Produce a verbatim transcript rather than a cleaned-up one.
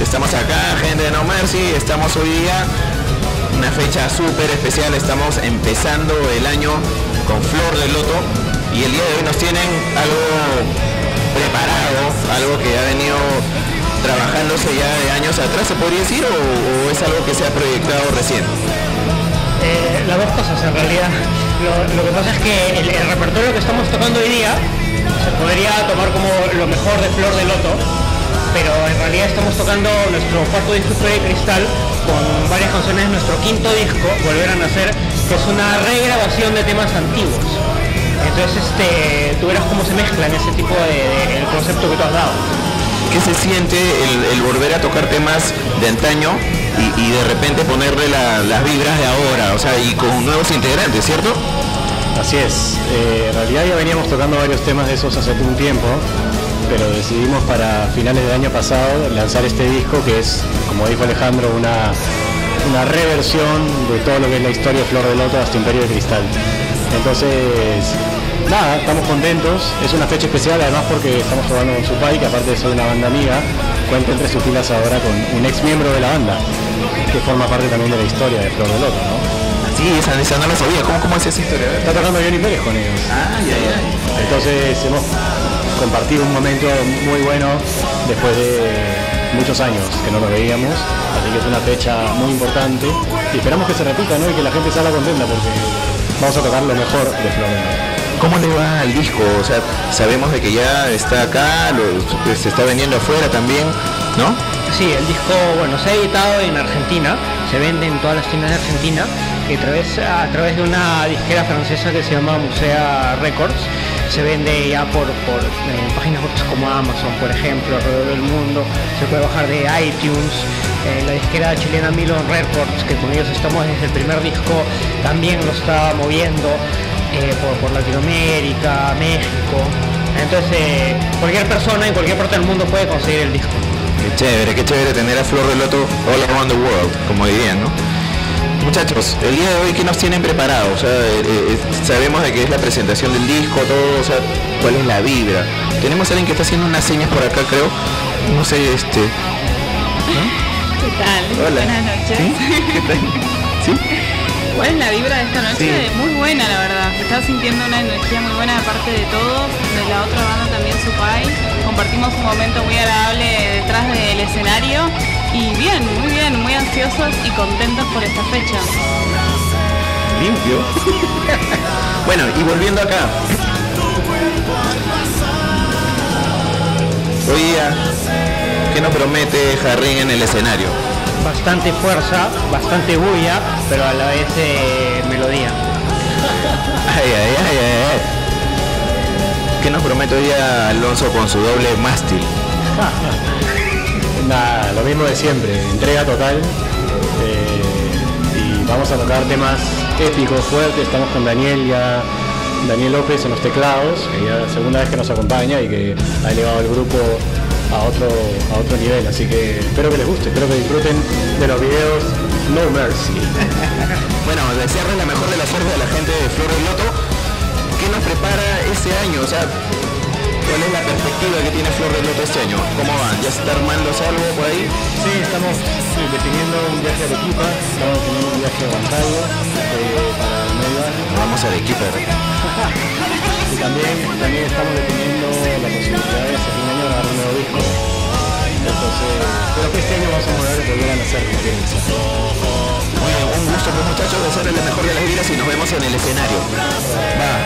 Estamos acá, gente de No Mercy, estamos hoy día, una fecha súper especial, estamos empezando el año con Flor de Loto y el día de hoy nos tienen algo preparado, algo que ha venido trabajándose ya de años atrás, ¿se podría decir? ¿O, o es algo que se ha proyectado recién? Eh, las dos cosas en realidad. Lo, lo que pasa es que el, el repertorio que estamos tocando hoy día se podría tomar como lo mejor de Flor de Loto, pero en realidad estamos tocando nuestro cuarto disco Historia de Cristal con varias canciones de nuestro quinto disco, Volver a Nacer, que es una regrabación de temas antiguos. Entonces este, tú verás cómo se mezclan ese tipo de, de el concepto que tú has dado. ¿Qué se siente el, el volver a tocar temas de antaño y, y de repente ponerle la, las vibras de ahora, o sea, y con nuevos integrantes, ¿cierto? Así es, eh, en realidad ya veníamos tocando varios temas de esos hace un tiempo, pero decidimos para finales del año pasado lanzar este disco que es, como dijo Alejandro, una, una reversión de todo lo que es la historia de Flor de Loto hasta Imperio de Cristal. Entonces, nada, estamos contentos, es una fecha especial además porque estamos tocando con Supai, que aparte de ser una banda amiga, cuenta entre sus filas ahora con un ex miembro de la banda, que forma parte también de la historia de Flor de Loto, ¿no? Sí, esa, esa no la sabía, ¿cómo, cómo es esa historia? Está tocando Johnny Pérez con ellos. Ah, ya, ya. Entonces hemos compartido un momento muy bueno después de muchos años que no nos veíamos, así que es una fecha muy importante y esperamos que se repita, ¿no? Y que la gente salga contenta porque vamos a tocar lo mejor de Flor de Loto. ¿Cómo le va al disco? O sea, sabemos de que ya está acá, lo, se está vendiendo afuera también, ¿no? Sí, el disco, bueno, se ha editado en Argentina, se vende en todas las tiendas de Argentina, y a través, a través de una disquera francesa que se llama Musea Records, se vende ya por, por eh, páginas web como Amazon, por ejemplo, alrededor del mundo, se puede bajar de iTunes, eh, la disquera chilena Milon Records, que con ellos estamos desde el primer disco, también lo está moviendo eh, por, por Latinoamérica, México, entonces eh, cualquier persona en cualquier parte del mundo puede conseguir el disco. Qué chévere, qué chévere tener a Flor de Loto all around the world, como dirían, ¿no? Muchachos, el día de hoy, ¿qué nos tienen preparado? O sea, eh, eh, sabemos de que es la presentación del disco, todo, o sea, ¿cuál es la vibra? Tenemos a alguien que está haciendo unas señas por acá, creo. No sé, este... ¿no? ¿Qué tal? Hola. Buenas noches. ¿Sí? ¿Qué tal? ¿Sí? ¿Cuál es la vibra de esta noche? Sí. Muy buena, la verdad. Estaba sintiendo una energía muy buena de parte de todos, de la otra banda también, Supai. Compartimos un momento muy agradable detrás del escenario y bien, muy bien, muy ansiosos y contentos por esta fecha. Limpio. Bueno, y volviendo acá. Hoy día, ¿qué nos promete Jarrín en el escenario? Bastante fuerza, bastante bulla, pero a la vez eh, melodía. Ay, ay, ay, ay, ay. ¿Qué nos promete hoy día Alonso con su doble mástil? Nada, lo mismo de siempre, entrega total eh, y vamos a tocar temas épicos, fuertes. Estamos con Daniel ya, Daniel López en los teclados, que ya es la segunda vez que nos acompaña y que ha elevado el grupo a otro, a otro nivel, así que espero que les guste, espero que disfruten de los videos No Mercy. Bueno, desearles la mejor de las suertes a la gente de Flor de Loto. ¿Qué nos prepara este año? O sea, ¿cuál es la perspectiva que tiene Flor de Loto este año? ¿Cómo van? ¿Ya se está armándose algo por ahí? Sí, estamos sí, definiendo un viaje a Arequipa, estamos definiendo un viaje a Huancayo eh, para el medio año. Vamos a Arequipa. Y también, también estamos definiendo la posibilidad de hacer un año grabar un nuevo disco. Entonces, pero que este año vamos a poder volver a nacer, como quieren decir. Muy bien, un gusto pues muchachos, desearles la mejor de las vidas y nos vemos en el escenario. Va.